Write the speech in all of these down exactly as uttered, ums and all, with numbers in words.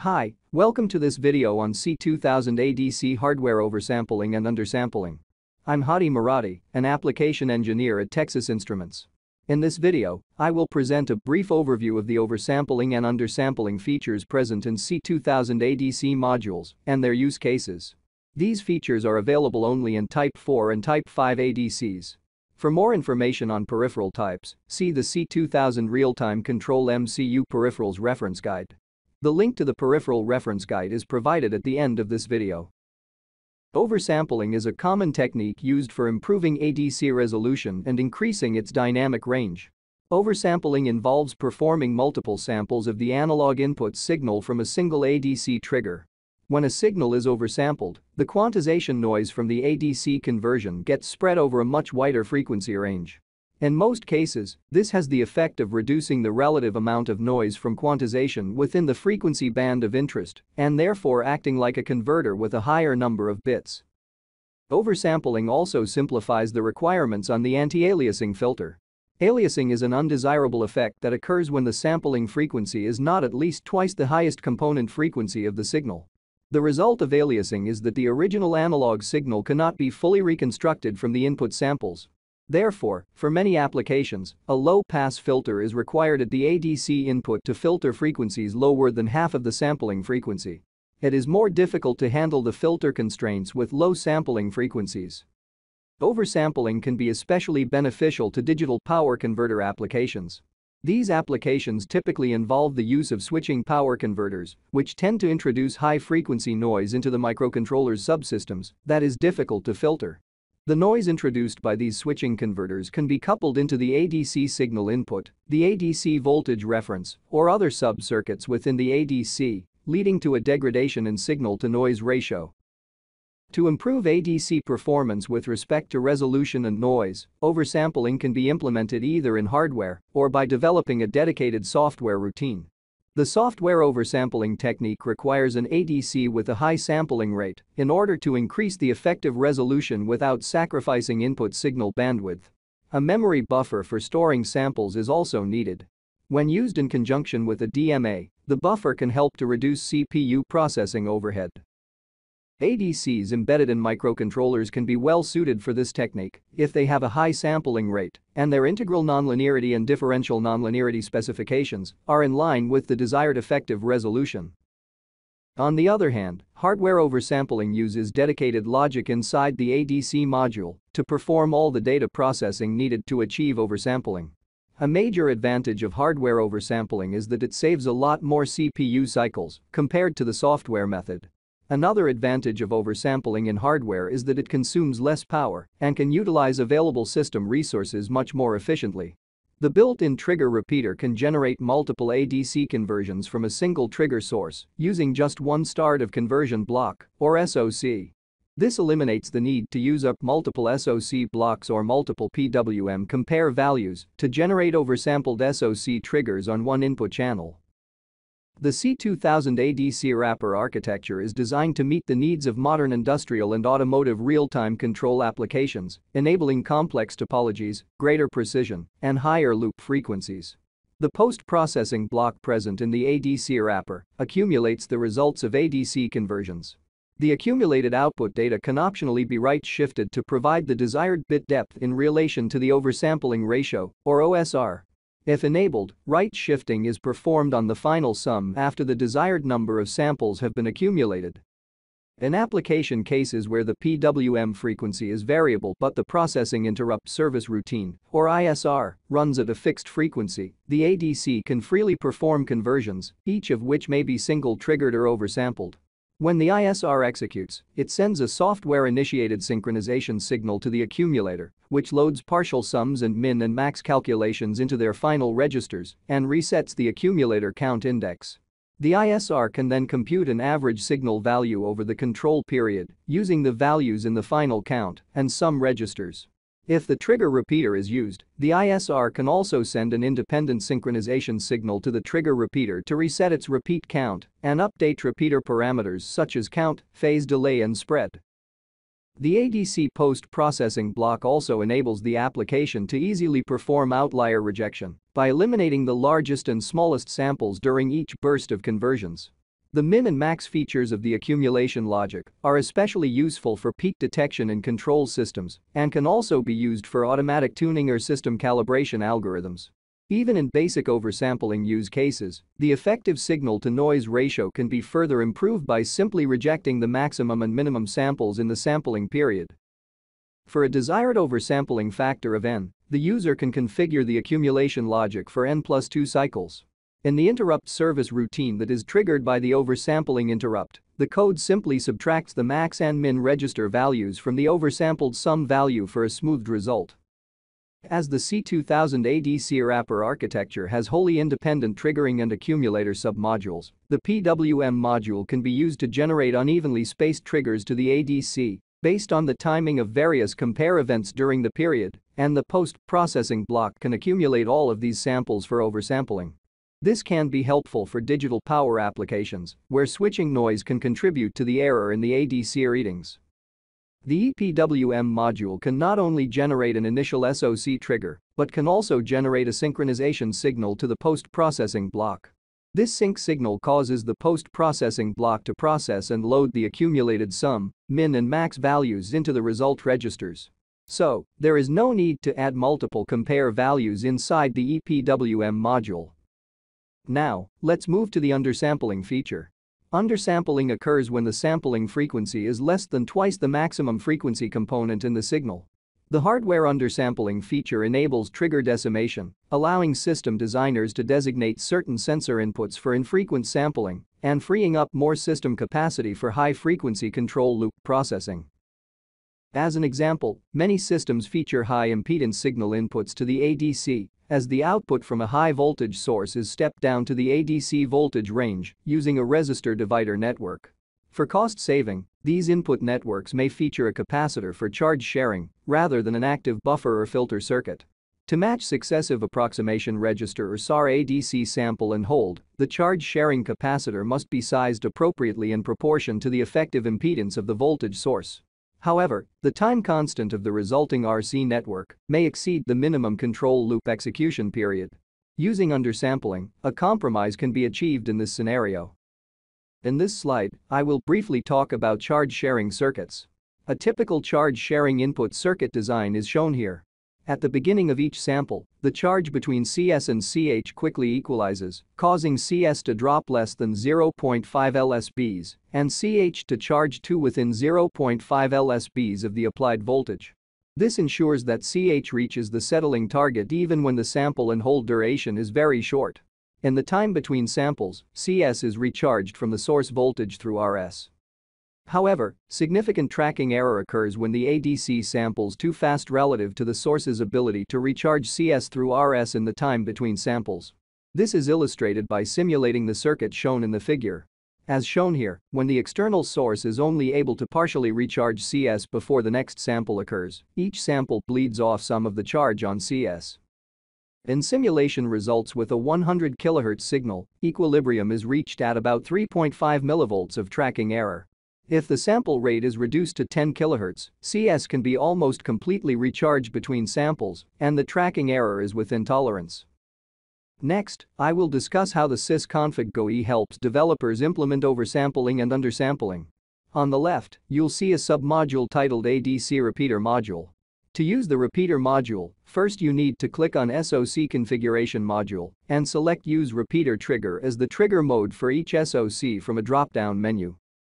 Hi, welcome to this video on C two thousand A D C hardware oversampling and undersampling. I'm Hadi Muradi, an application engineer at Texas Instruments. In this video, I will present a brief overview of the oversampling and undersampling features present in C two thousand A D C modules and their use cases. These features are available only in Type four and Type five A D Cs. For more information on peripheral types, see the C two thousand Real-Time Control M C U Peripherals Reference Guide. The link to the peripheral reference guide is provided at the end of this video. Oversampling is a common technique used for improving A D C resolution and increasing its dynamic range. Oversampling involves performing multiple samples of the analog input signal from a single A D C trigger. When a signal is oversampled, the quantization noise from the A D C conversion gets spread over a much wider frequency range. In most cases, this has the effect of reducing the relative amount of noise from quantization within the frequency band of interest and therefore acting like a converter with a higher number of bits. Oversampling also simplifies the requirements on the anti-aliasing filter. Aliasing is an undesirable effect that occurs when the sampling frequency is not at least twice the highest component frequency of the signal. The result of aliasing is that the original analog signal cannot be fully reconstructed from the input samples. Therefore, for many applications, a low-pass filter is required at the A D C input to filter frequencies lower than half of the sampling frequency. It is more difficult to handle the filter constraints with low sampling frequencies. Oversampling can be especially beneficial to digital power converter applications. These applications typically involve the use of switching power converters, which tend to introduce high-frequency noise into the microcontroller's subsystems that is difficult to filter. The noise introduced by these switching converters can be coupled into the A D C signal input, the A D C voltage reference, or other sub-circuits within the A D C, leading to a degradation in signal-to-noise ratio. To improve A D C performance with respect to resolution and noise, oversampling can be implemented either in hardware or by developing a dedicated software routine. The software oversampling technique requires an A D C with a high sampling rate in order to increase the effective resolution without sacrificing input signal bandwidth. A memory buffer for storing samples is also needed. When used in conjunction with a D M A, the buffer can help to reduce C P U processing overhead. A D Cs embedded in microcontrollers can be well suited for this technique if they have a high sampling rate and their integral nonlinearity and differential nonlinearity specifications are in line with the desired effective resolution. On the other hand, hardware oversampling uses dedicated logic inside the A D C module to perform all the data processing needed to achieve oversampling. A major advantage of hardware oversampling is that it saves a lot more C P U cycles compared to the software method. Another advantage of oversampling in hardware is that it consumes less power and can utilize available system resources much more efficiently. The built-in trigger repeater can generate multiple A D C conversions from a single trigger source using just one start of conversion block, or S O C. This eliminates the need to use up multiple S O C blocks or multiple P W M compare values to generate oversampled S O C triggers on one input channel. The C two thousand A D C wrapper architecture is designed to meet the needs of modern industrial and automotive real-time control applications, enabling complex topologies, greater precision, and higher loop frequencies. The post-processing block present in the A D C wrapper accumulates the results of A D C conversions. The accumulated output data can optionally be right-shifted to provide the desired bit depth in relation to the oversampling ratio, or O S R. If enabled, right shifting is performed on the final sum after the desired number of samples have been accumulated. In application cases where the P W M frequency is variable but the processing interrupt service routine, or I S R, runs at a fixed frequency, the A D C can freely perform conversions, each of which may be single-triggered or oversampled. When the I S R executes, it sends a software-initiated synchronization signal to the accumulator, which loads partial sums and min and max calculations into their final registers and resets the accumulator count index. The I S R can then compute an average signal value over the control period using the values in the final count and sum registers. If the trigger repeater is used, the I S R can also send an independent synchronization signal to the trigger repeater to reset its repeat count and update repeater parameters such as count, phase delay and spread. The A D C post-processing block also enables the application to easily perform outlier rejection by eliminating the largest and smallest samples during each burst of conversions. The min and max features of the accumulation logic are especially useful for peak detection in control systems and can also be used for automatic tuning or system calibration algorithms. Even in basic oversampling use cases, the effective signal-to-noise ratio can be further improved by simply rejecting the maximum and minimum samples in the sampling period. For a desired oversampling factor of n, the user can configure the accumulation logic for n plus two cycles. In the interrupt service routine that is triggered by the oversampling interrupt, the code simply subtracts the max and min register values from the oversampled sum value for a smoothed result. As the C two thousand A D C wrapper architecture has wholly independent triggering and accumulator submodules, the P W M module can be used to generate unevenly spaced triggers to the A D C based on the timing of various compare events during the period, and the post-processing block can accumulate all of these samples for oversampling. This can be helpful for digital power applications, where switching noise can contribute to the error in the A D C readings. The E P W M module can not only generate an initial S O C trigger, but can also generate a synchronization signal to the post-processing block. This sync signal causes the post-processing block to process and load the accumulated sum, min and max values into the result registers. So, there is no need to add multiple compare values inside the E P W M module. Now, let's move to the undersampling feature. Undersampling occurs when the sampling frequency is less than twice the maximum frequency component in the signal. The hardware undersampling feature enables trigger decimation, allowing system designers to designate certain sensor inputs for infrequent sampling and freeing up more system capacity for high-frequency control loop processing. As an example, many systems feature high-impedance signal inputs to the A D C, as the output from a high-voltage source is stepped down to the A D C voltage range using a resistor divider network. For cost saving, these input networks may feature a capacitor for charge sharing rather than an active buffer or filter circuit. To match successive approximation register or S A R A D C sample and hold, the charge sharing capacitor must be sized appropriately in proportion to the effective impedance of the voltage source. However, the time constant of the resulting R C network may exceed the minimum control loop execution period. Using undersampling, a compromise can be achieved in this scenario. In this slide, I will briefly talk about charge sharing circuits. A typical charge sharing input circuit design is shown here. At the beginning of each sample, the charge between C S and C H quickly equalizes, causing C S to drop less than zero point five L S Bs and C H to charge to within zero point five L S Bs of the applied voltage. This ensures that C H reaches the settling target even when the sample and hold duration is very short. In the time between samples, C S is recharged from the source voltage through R S. However, significant tracking error occurs when the A D C samples too fast relative to the source's ability to recharge C S through R S in the time between samples. This is illustrated by simulating the circuit shown in the figure. As shown here, when the external source is only able to partially recharge C S before the next sample occurs, each sample bleeds off some of the charge on C S. In simulation results with a one hundred kilohertz signal, equilibrium is reached at about three point five millivolts of tracking error. If the sample rate is reduced to ten kilohertz, C S can be almost completely recharged between samples, and the tracking error is within tolerance. Next, I will discuss how the SysConfig G U I helps developers implement oversampling and undersampling. On the left, you'll see a submodule titled A D C Repeater Module. To use the repeater module, first you need to click on S O C Configuration Module and select Use Repeater Trigger as the trigger mode for each S O C from a drop-down menu.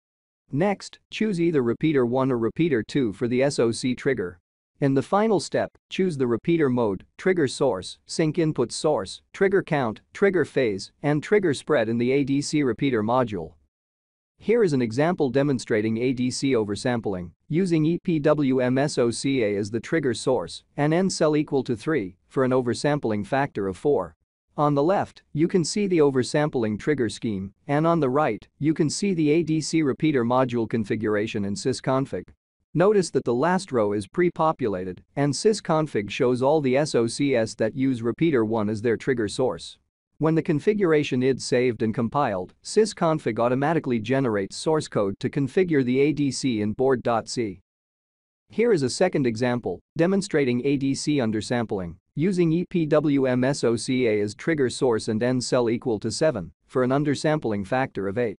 Next, choose either Repeater one or Repeater two for the S O C trigger. In the final step, choose the repeater mode, trigger source, sync input source, trigger count, trigger phase, and trigger spread in the A D C repeater module. Here is an example demonstrating A D C oversampling, using E P W M S O C A as the trigger source and N cell equal to three for an oversampling factor of four. On the left, you can see the oversampling trigger scheme, and on the right, you can see the A D C repeater module configuration in SysConfig. Notice that the last row is pre-populated, and SysConfig shows all the S O Cs that use repeater one as their trigger source. When the configuration is saved and compiled, SysConfig automatically generates source code to configure the A D C in board.c. Here is a second example, demonstrating A D C undersampling, using E P W M S O C A as trigger source and N cell equal to seven for an undersampling factor of eight.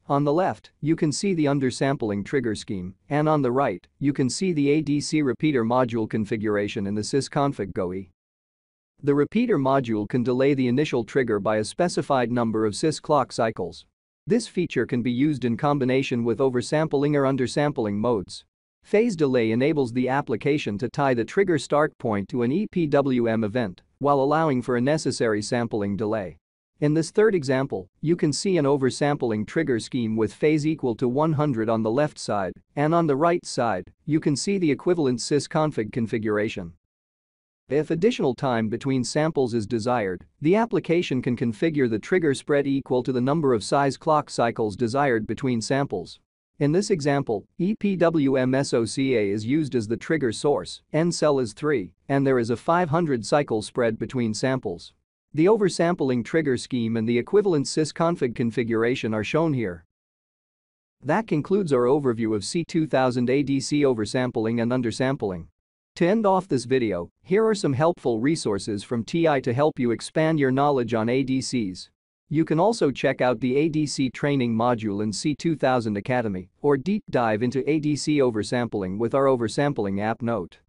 On the left, you can see the undersampling trigger scheme, and on the right, you can see the A D C repeater module configuration in the SysConfig G U I. The repeater module can delay the initial trigger by a specified number of sys clock cycles. This feature can be used in combination with oversampling or undersampling modes. Phase delay enables the application to tie the trigger start point to an E P W M event while allowing for a necessary sampling delay. In this third example, you can see an oversampling trigger scheme with phase equal to one hundred on the left side, and on the right side, you can see the equivalent SysConfig configuration. If additional time between samples is desired, the application can configure the trigger spread equal to the number of size clock cycles desired between samples. In this example, E P W M S O C A is used as the trigger source, N cell is three, and there is a five hundred cycle spread between samples. The oversampling trigger scheme and the equivalent SysConfig configuration are shown here. That concludes our overview of C two thousand A D C oversampling and undersampling. To end off this video, here are some helpful resources from T I to help you expand your knowledge on A D Cs. You can also check out the A D C training module in C two thousand Academy or deep dive into A D C oversampling with our oversampling app note.